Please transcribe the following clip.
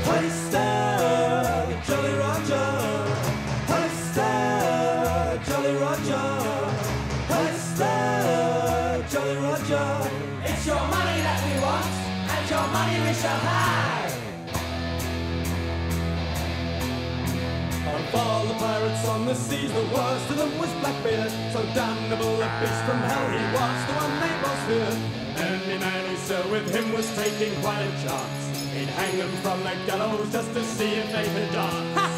Hoister, Jolly Roger. Hoister, Jolly Roger. Hoister, Jolly Roger. It's your money that we want, and your money we shall have. Of all the pirates on the seas, the worst of them was Blackbeard. So damnable a beast from hell, he was the one they most feared. Any man who sailed with him was taking quite a chance. He'd hang them from the gallows just to see if they could dance.